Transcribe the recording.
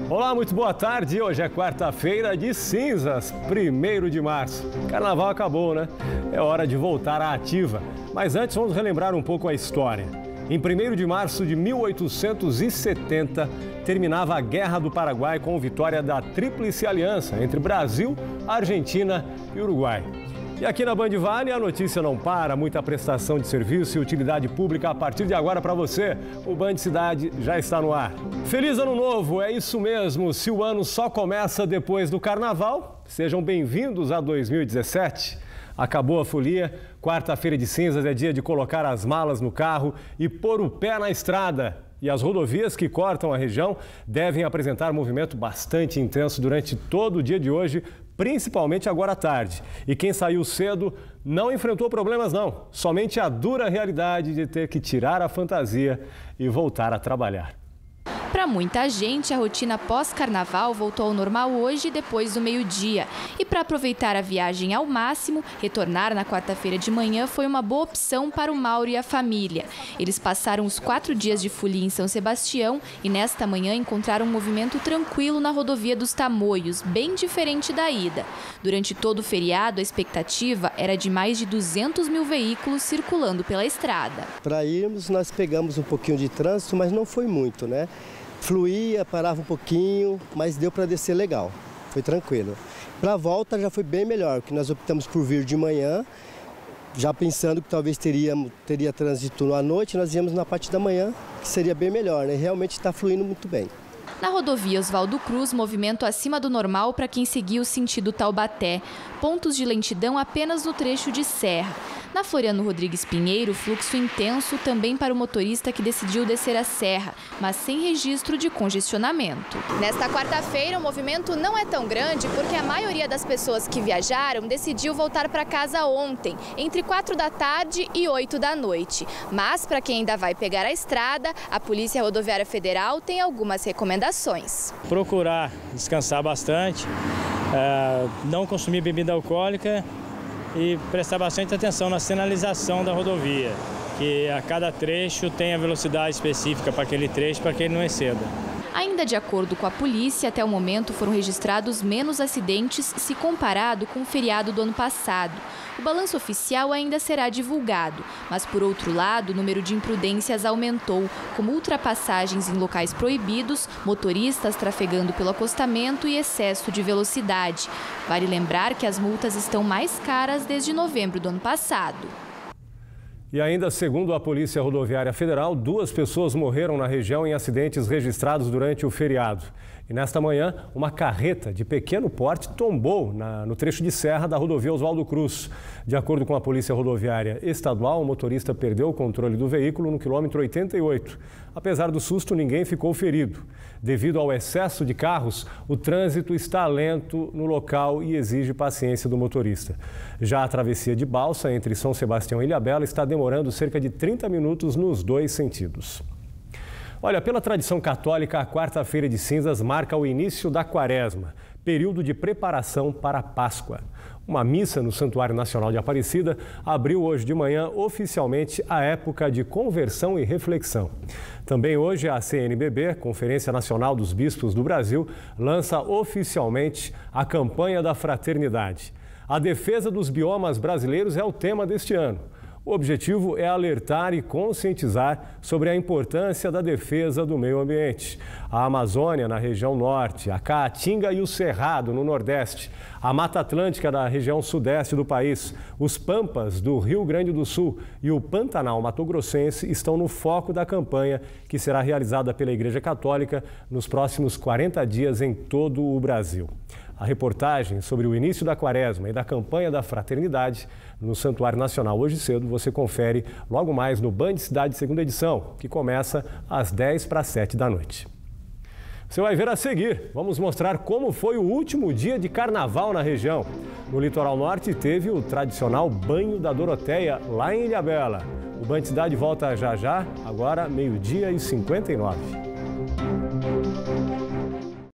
Olá, muito boa tarde. Hoje é quarta-feira de cinzas, 1º de março. Carnaval acabou, né? É hora de voltar à ativa. Mas antes, vamos relembrar um pouco a história. Em 1º de março de 1870, terminava a Guerra do Paraguai com vitória da Tríplice Aliança entre Brasil, Argentina e Uruguai. E aqui na Band Vale a notícia não para, muita prestação de serviço e utilidade pública a partir de agora para você. O Band Cidade já está no ar. Feliz Ano Novo, é isso mesmo. Se o ano só começa depois do Carnaval, sejam bem-vindos a 2017. Acabou a folia, quarta-feira de cinzas é dia de colocar as malas no carro e pôr o pé na estrada. E as rodovias que cortam a região devem apresentar movimento bastante intenso durante todo o dia de hoje, principalmente agora à tarde. E quem saiu cedo não enfrentou problemas não, somente a dura realidade de ter que tirar a fantasia e voltar a trabalhar. Para muita gente, a rotina pós-carnaval voltou ao normal hoje, depois do meio-dia. E para aproveitar a viagem ao máximo, retornar na quarta-feira de manhã foi uma boa opção para o Mauro e a família. Eles passaram os 4 dias de folia em São Sebastião e nesta manhã encontraram um movimento tranquilo na rodovia dos Tamoios, bem diferente da ida. Durante todo o feriado, a expectativa era de mais de 200 mil veículos circulando pela estrada. Para irmos, nós pegamos um pouquinho de trânsito, mas não foi muito, né? Fluía, parava um pouquinho, mas deu para descer legal, foi tranquilo. Para a volta já foi bem melhor, porque nós optamos por vir de manhã, já pensando que talvez teria trânsito à noite, nós íamos na parte da manhã, que seria bem melhor, né? Realmente está fluindo muito bem. Na rodovia Oswaldo Cruz, movimento acima do normal para quem seguia o sentido Taubaté. Pontos de lentidão apenas no trecho de serra. Na Floriano Rodrigues Pinheiro, fluxo intenso também para o motorista que decidiu descer a serra, mas sem registro de congestionamento. Nesta quarta-feira, o movimento não é tão grande porque a maioria das pessoas que viajaram decidiu voltar para casa ontem, entre 4 da tarde e 8 da noite. Mas para quem ainda vai pegar a estrada, a Polícia Rodoviária Federal tem algumas recomendações. Procurar descansar bastante, não consumir bebida alcoólica e prestar bastante atenção na sinalização da rodovia, que a cada trecho tem a velocidade específica para aquele trecho, para que ele não exceda. Ainda de acordo com a polícia, até o momento foram registrados menos acidentes se comparado com o feriado do ano passado. O balanço oficial ainda será divulgado, mas por outro lado, o número de imprudências aumentou, como ultrapassagens em locais proibidos, motoristas trafegando pelo acostamento e excesso de velocidade. Vale lembrar que as multas estão mais caras desde novembro do ano passado. E ainda, segundo a Polícia Rodoviária Federal, 2 pessoas morreram na região em acidentes registrados durante o feriado. E nesta manhã, uma carreta de pequeno porte tombou no trecho de serra da rodovia Oswaldo Cruz. De acordo com a Polícia Rodoviária Estadual, o motorista perdeu o controle do veículo no quilômetro 88. Apesar do susto, ninguém ficou ferido. Devido ao excesso de carros, o trânsito está lento no local e exige paciência do motorista. Já a travessia de balsa entre São Sebastião e Ilhabela está demorando cerca de 30 minutos nos 2 sentidos. Olha, pela tradição católica, a quarta-feira de cinzas marca o início da Quaresma, período de preparação para a Páscoa. Uma missa no Santuário Nacional de Aparecida abriu hoje de manhã oficialmente a época de conversão e reflexão. Também hoje a CNBB, Conferência Nacional dos Bispos do Brasil, lança oficialmente a campanha da fraternidade. A defesa dos biomas brasileiros é o tema deste ano. O objetivo é alertar e conscientizar sobre a importância da defesa do meio ambiente. A Amazônia, na região norte, a Caatinga e o Cerrado, no nordeste, a Mata Atlântica, na região sudeste do país, os Pampas, do Rio Grande do Sul e o Pantanal Mato-Grossense estão no foco da campanha que será realizada pela Igreja Católica nos próximos 40 dias em todo o Brasil. A reportagem sobre o início da Quaresma e da campanha da fraternidade no Santuário Nacional hoje cedo você confere logo mais no Band Cidade segunda edição, que começa às 6:50 da noite. Você vai ver a seguir. Vamos mostrar como foi o último dia de carnaval na região. No litoral norte teve o tradicional banho da Doroteia lá em Ilhabela. O Band Cidade volta já já, agora 12h59.